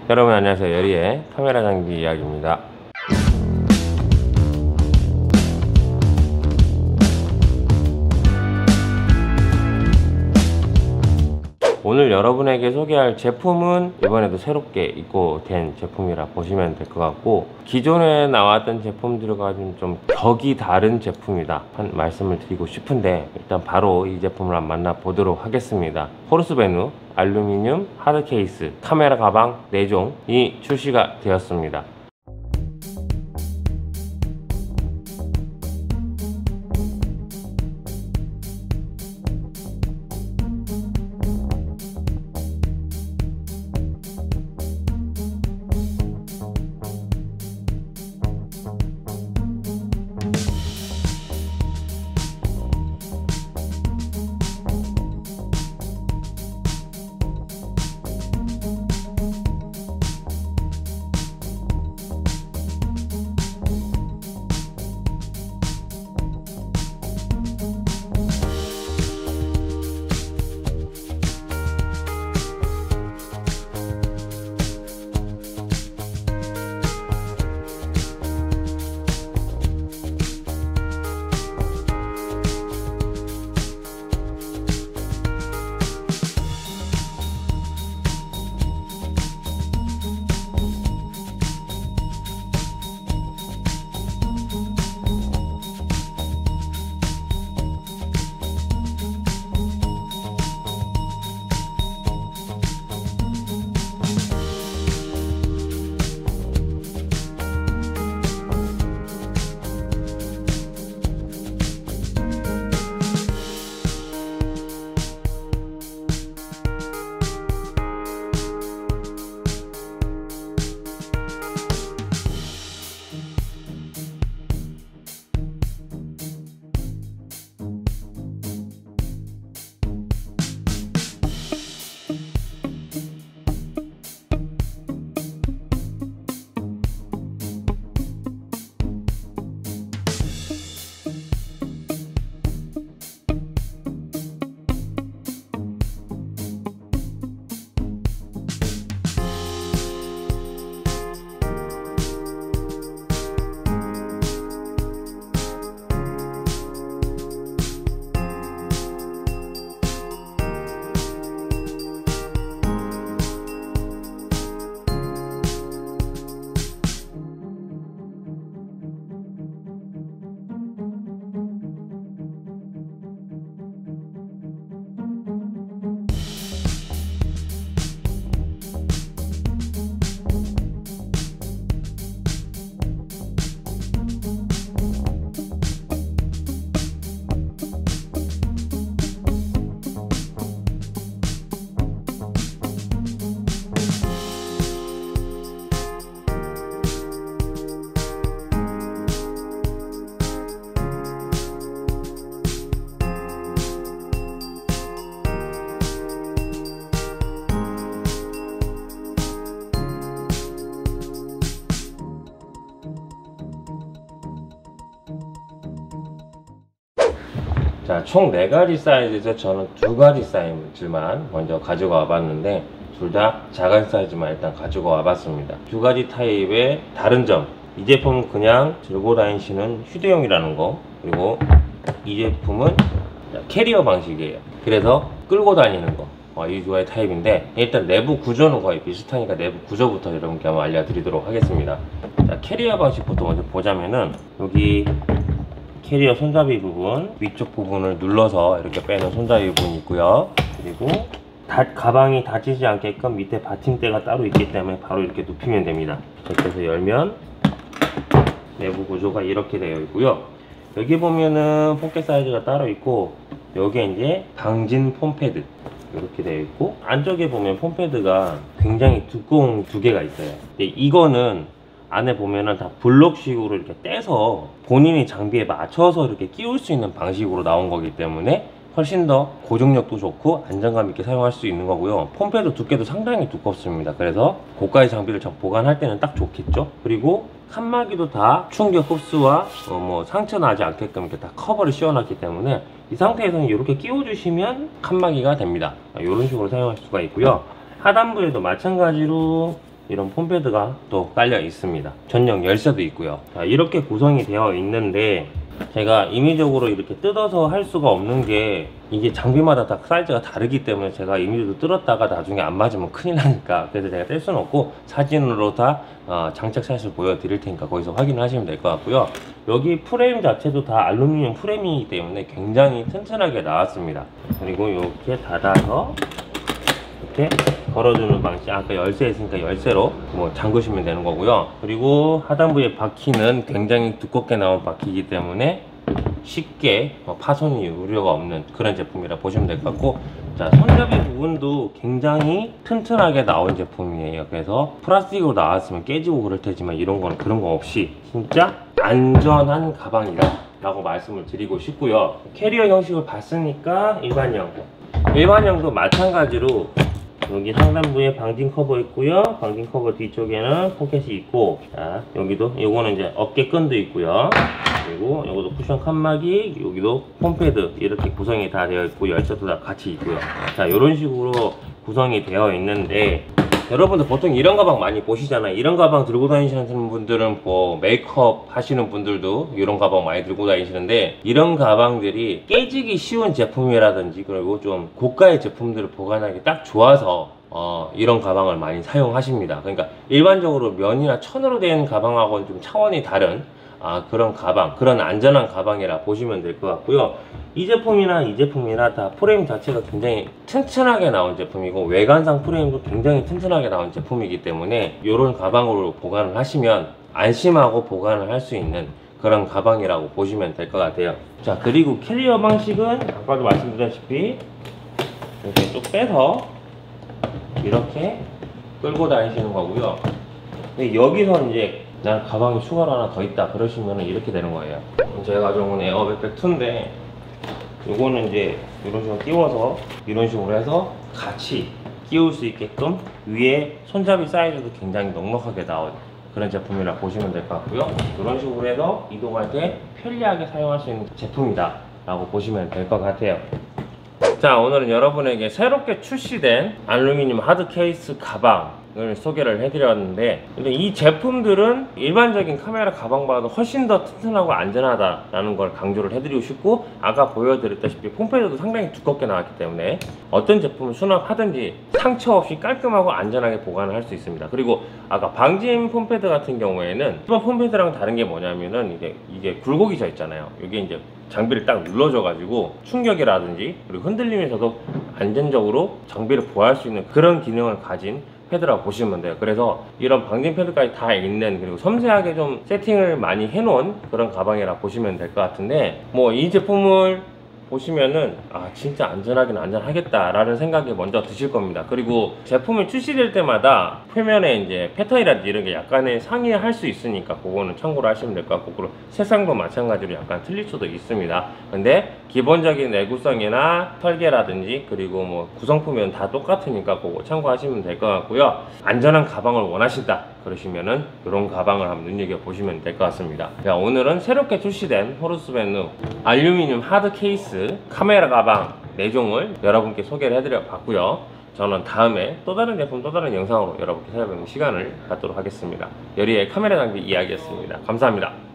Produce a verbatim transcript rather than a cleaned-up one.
여러분 안녕하세요. 여리의 카메라 장비 이야기입니다. 오늘 여러분에게 소개할 제품은 이번에도 새롭게 입고된 제품이라 보시면 될 것 같고, 기존에 나왔던 제품들과 좀, 좀 격이 다른 제품이다 한 말씀을 드리고 싶은데, 일단 바로 이 제품을 한번 만나보도록 하겠습니다. 호르스베누 알루미늄 하드 케이스 카메라 가방 네 종이 출시가 되었습니다. 자, 총 네 가지 사이즈에서 저는 두 가지 사이즈만 먼저 가지고 와봤는데, 둘 다 작은 사이즈만 일단 가지고 와봤습니다. 두 가지 타입의 다른 점, 이 제품은 그냥 들고 다니시는 휴대용이라는 거, 그리고 이 제품은 캐리어 방식이에요. 그래서 끌고 다니는 거, 어, 이 두 가지 타입인데, 일단 내부 구조는 거의 비슷하니까 내부 구조부터 여러분께 한번 알려드리도록 하겠습니다. 자, 캐리어 방식부터 먼저 보자면은, 여기 캐리어 손잡이 부분, 위쪽 부분을 눌러서 이렇게 빼는 손잡이 부분이 있고요. 그리고 다, 가방이 닫히지 않게끔 밑에 받침대가 따로 있기 때문에 바로 이렇게 눕히면 됩니다. 이렇게 해서 열면 내부 구조가 이렇게 되어 있고요. 여기 보면은 포켓 사이즈가 따로 있고, 여기에 이제 방진 폼패드 이렇게 되어 있고, 안쪽에 보면 폼패드가 굉장히 두꺼운 두 개가 있어요. 근데 이거는 안에 보면은 다 블록식으로 이렇게 떼서 본인이 장비에 맞춰서 이렇게 끼울 수 있는 방식으로 나온 거기 때문에 훨씬 더 고정력도 좋고 안정감 있게 사용할 수 있는 거고요. 폼패드 두께도 상당히 두껍습니다. 그래서 고가의 장비를 보관할 때는 딱 좋겠죠. 그리고 칸막이도 다 충격 흡수와 어 뭐 상처 나지 않게끔 이렇게 다 커버를 씌워놨기 때문에 이 상태에서는 이렇게 끼워주시면 칸막이가 됩니다. 이런 식으로 사용할 수가 있고요. 하단부에도 마찬가지로 이런 폼패드가 또 깔려 있습니다. 전용 열쇠도 있고요. 자, 이렇게 구성이 되어 있는데 제가 임의적으로 이렇게 뜯어서 할 수가 없는 게 이게 장비마다 다 사이즈가 다르기 때문에 제가 임의적으로 뜯었다가 나중에 안 맞으면 큰일 나니까 그래서 제가 뗄 수는 없고 사진으로 다 어, 장착샷을 보여드릴 테니까 거기서 확인을 하시면 될 것 같고요. 여기 프레임 자체도 다 알루미늄 프레임이기 때문에 굉장히 튼튼하게 나왔습니다. 그리고 이렇게 닫아서 이렇게 걸어주는 방식, 아까 열쇠 있으니까 열쇠로 뭐 잠그시면 되는 거고요. 그리고 하단부의 바퀴는 굉장히 두껍게 나온 바퀴이기 때문에 쉽게 파손이 우려가 없는 그런 제품이라 보시면 될 것 같고, 자, 손잡이 부분도 굉장히 튼튼하게 나온 제품이에요. 그래서 플라스틱으로 나왔으면 깨지고 그럴 테지만 이런 건 그런 거 없이 진짜 안전한 가방이다 라고 말씀을 드리고 싶고요. 캐리어 형식을 봤으니까 일반형 일반형도 마찬가지로 여기 상단부에 방진 커버 있고요. 방진 커버 뒤쪽에는 포켓이 있고, 자, 여기도 요거는 이제 어깨끈도 있고요. 그리고 요것도 쿠션 칸막이, 여기도 폼패드 이렇게 구성이 다 되어 있고 열쇠도 다 같이 있고요. 자, 이런 식으로 구성이 되어 있는데 여러분들 보통 이런 가방 많이 보시잖아요. 이런 가방 들고 다니시는 분들은 뭐 메이크업 하시는 분들도 이런 가방 많이 들고 다니시는데, 이런 가방들이 깨지기 쉬운 제품이라든지 그리고 좀 고가의 제품들을 보관하기 딱 좋아서 어, 이런 가방을 많이 사용하십니다. 그러니까 일반적으로 면이나 천으로 된 가방하고는 좀 차원이 다른 아, 그런 가방, 그런 안전한 가방이라 보시면 될 것 같고요. 이 제품이나 이 제품이나 다 프레임 자체가 굉장히 튼튼하게 나온 제품이고 외관상 프레임도 굉장히 튼튼하게 나온 제품이기 때문에 이런 가방으로 보관을 하시면 안심하고 보관을 할 수 있는 그런 가방이라고 보시면 될 것 같아요. 자, 그리고 캐리어 방식은 아까도 말씀드렸다시피 이렇게 쭉 빼서 이렇게 끌고 다니시는 거고요. 근데 여기서 이제 난 가방이 추가로 하나 더 있다 그러시면 이렇게 되는 거예요. 제가 가져온 에어백팩 투인데 요거는 이제 이런 식으로 끼워서 이런 식으로 해서 같이 끼울 수 있게끔 위에 손잡이 사이즈도 굉장히 넉넉하게 나온 그런 제품이라 보시면 될 것 같고요. 이런 식으로 해서 이동할 때 편리하게 사용할 수 있는 제품이다 라고 보시면 될 것 같아요. 자, 오늘은 여러분에게 새롭게 출시된 알루미늄 하드 케이스 가방을 소개를 해드렸는데, 근데 이 제품들은 일반적인 카메라 가방보다 훨씬 더 튼튼하고 안전하다라는 걸 강조를 해드리고 싶고, 아까 보여드렸다시피 폼패드도 상당히 두껍게 나왔기 때문에 어떤 제품을 수납하든지 상처 없이 깔끔하고 안전하게 보관을 할 수 있습니다. 그리고 아까 방진 폼패드 같은 경우에는 일반 폼패드랑 다른 게 뭐냐면은 이게 이게 굴곡이 져 있잖아요. 이게 이제 장비를 딱 눌러줘 가지고 충격이라든지 그리고 흔들림에서도 안전적으로 장비를 보호할 수 있는 그런 기능을 가진 패드라고 보시면 돼요. 그래서 이런 방진 패드까지 다 있는, 그리고 섬세하게 좀 세팅을 많이 해놓은 그런 가방이라 보시면 될 것 같은데, 뭐 이 제품을 보시면은 아, 진짜 안전하긴 안전하겠다 라는 생각이 먼저 드실 겁니다. 그리고 제품이 출시될 때마다 표면에 이제 패턴이라든지 이런 게 약간의 상이할 수 있으니까 그거는 참고로 하시면 될 것 같고, 그리고 색상도 마찬가지로 약간 틀릴 수도 있습니다. 근데 기본적인 내구성이나 설계라든지 그리고 뭐 구성품은 다 똑같으니까 그거 참고하시면 될 것 같고요. 안전한 가방을 원하신다 그러시면은 이런 가방을 한번 눈여겨보시면 될 것 같습니다. 자, 오늘은 새롭게 출시된 호르스밴드 알루미늄 하드 케이스 카메라 가방 네 종을 여러분께 소개를 해드려 봤고요. 저는 다음에 또 다른 제품 또 다른 영상으로 여러분께 찾아뵙는 시간을 갖도록 하겠습니다. 여리의 카메라 장비 이야기였습니다. 감사합니다.